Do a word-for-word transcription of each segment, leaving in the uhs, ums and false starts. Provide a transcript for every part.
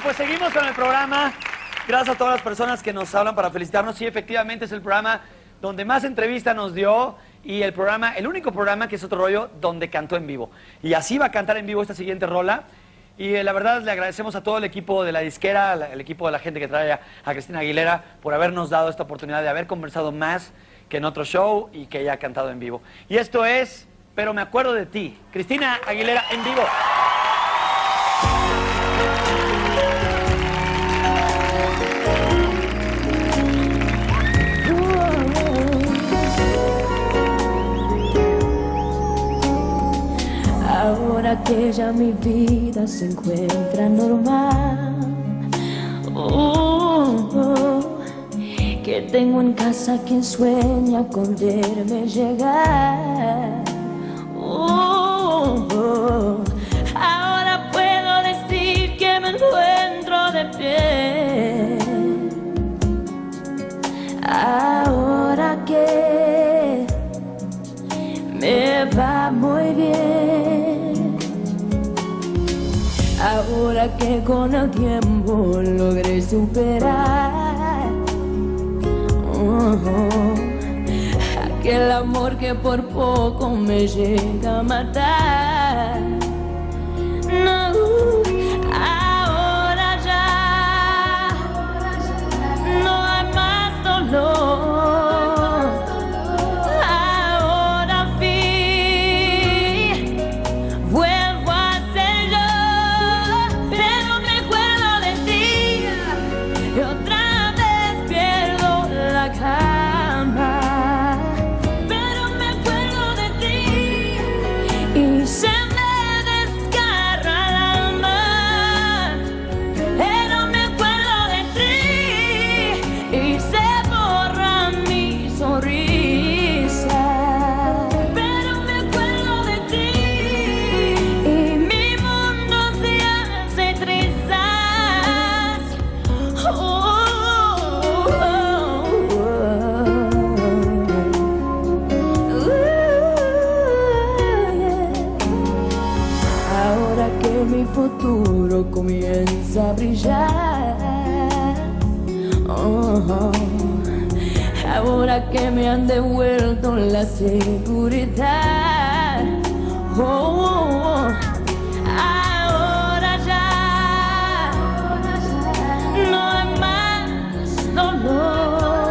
pues seguimos con el programa. Gracias a todas las personas que nos hablan para felicitarnos. Sí, efectivamente es el programa donde más entrevista nos dio y el programa, el único programa que es Otro Rollo, donde cantó en vivo. Y así va a cantar en vivo esta siguiente rola. Y eh, la verdad le agradecemos a todo el equipo de la disquera, el equipo de la gente que trae a, a Cristina Aguilera por habernos dado esta oportunidad de haber conversado más que en otro show y que ella ha cantado en vivo. Y esto es Pero me acuerdo de ti. Cristina Aguilera en vivo. Ahora que ya mi vida se encuentra normal, oh, oh, que tengo en casa quien sueña con verme llegar, oh, oh, ahora puedo decir que me encuentro de pie. Ahora que me va muy bien, ahora que con el tiempo logré superar uh -huh, aquel amor que por poco me llega a matar. No, ahora ya no hay más dolor. Futuro comienza a brillar, oh, oh. Ahora que me han devuelto la seguridad, oh, oh. Ahora ya no hay más dolor.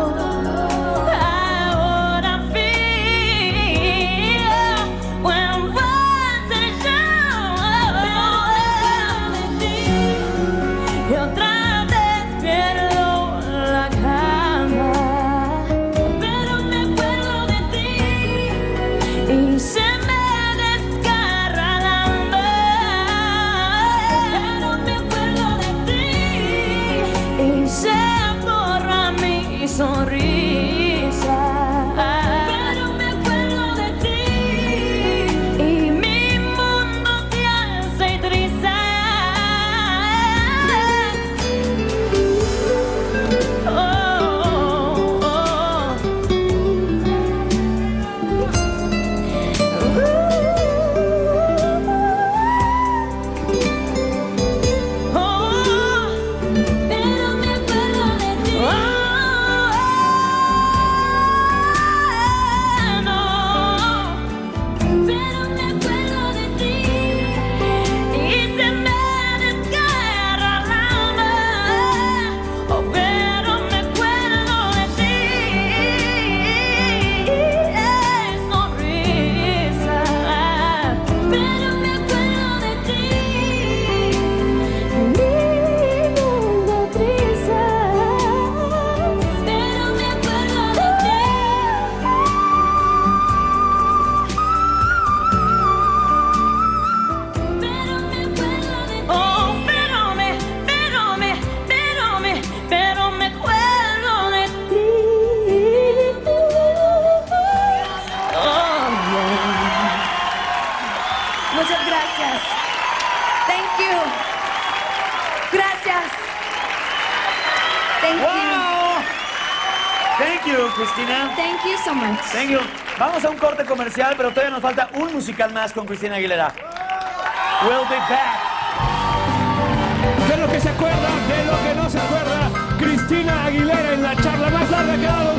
Sonrisa, pero me acuerdo de ti y mi mundo te hace trizar. Oh, oh, oh. Uh, oh, pero me acuerdo de ti. Oh, muchas gracias. Thank you. Gracias. Thank wow. you. Thank you, Cristina. Thank you so much. Thank you. Vamos a un corte comercial, pero todavía nos falta un musical más con Cristina Aguilera. We'll be back. que se acuerda, de lo que no se acuerda. Cristina Aguilera en la charla más larga que ha dado